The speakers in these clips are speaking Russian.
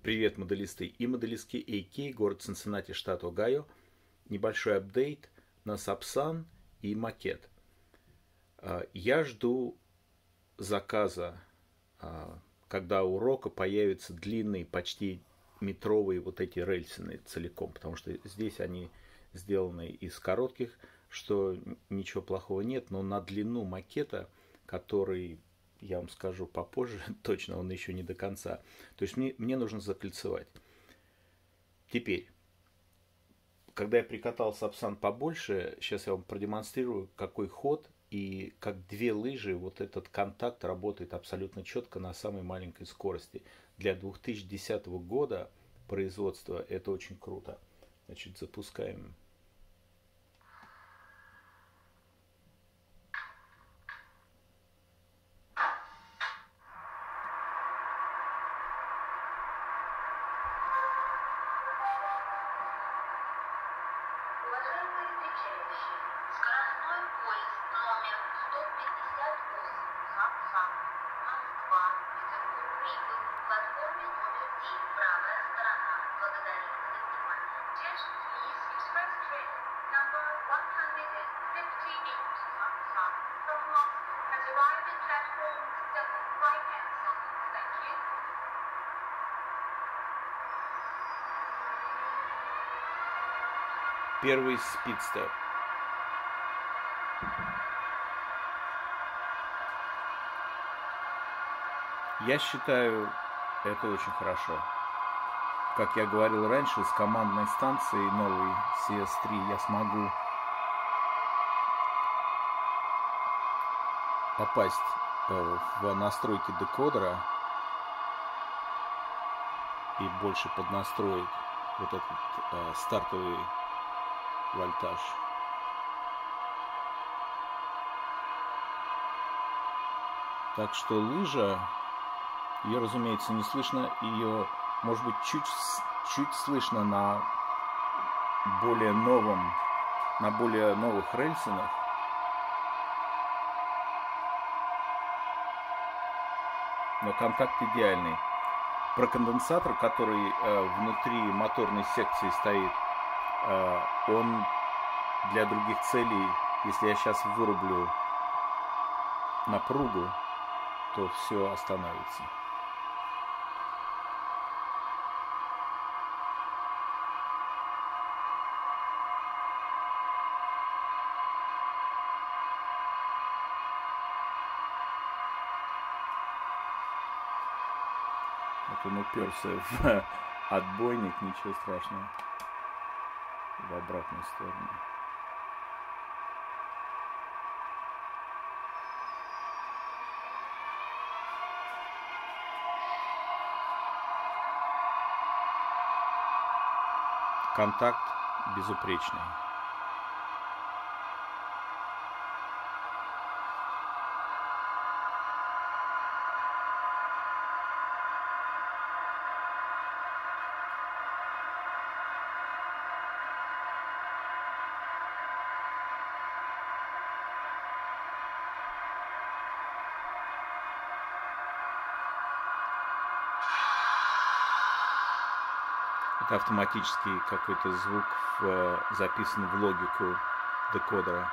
Привет, моделисты и моделистки AK, город Цинциннати, штат Огайо. Небольшой апдейт на Сапсан и макет. Я жду заказа, когда у Рока появятся длинные, почти метровые вот эти рельсины целиком, потому что здесь они сделаны из коротких, что ничего плохого нет, но на длину макета, который, я вам скажу попозже, точно он еще не до конца. То есть мне нужно закольцевать. Теперь, когда я прикатал Сапсан побольше, сейчас я вам продемонстрирую, какой ход и как две лыжи, вот этот контакт работает абсолютно четко на самой маленькой скорости. Для 2010 года производства это очень круто. Значит, запускаем. Скоростной поезд номер 158 Сапсан, Москва, Петербург прибыл к платформе номер 9, правая сторона. Благодарим за внимание. Attention please, express train number 158 Sapsan from Moscow has arrived at platform 7, right hand side. Thank you. Первый спидстеп. Я считаю, это очень хорошо. Как я говорил раньше, с командной станцией новой CS3 я смогу попасть в настройки декодера и больше поднастроить вот этот стартовый вольтаж. Так что лыжа, ее, разумеется, не слышно, ее, может быть, чуть слышно на более новых рельсинах. Но контакт идеальный. Проконденсатор, который внутри моторной секции стоит, он для других целей, если я сейчас вырублю напругу, то все остановится. Вот он уперся в отбойник, ничего страшного, в обратную сторону. Контакт безупречный. Это автоматически какой-то звук записан в логику декодера.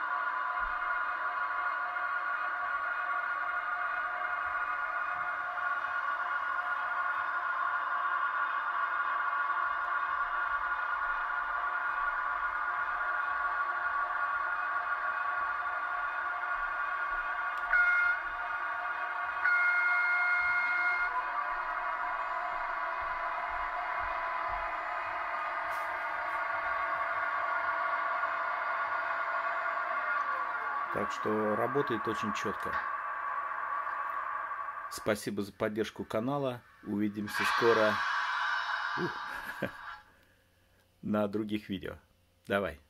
Так что работает очень четко. Спасибо за поддержку канала. Увидимся скоро на других видео. Давай.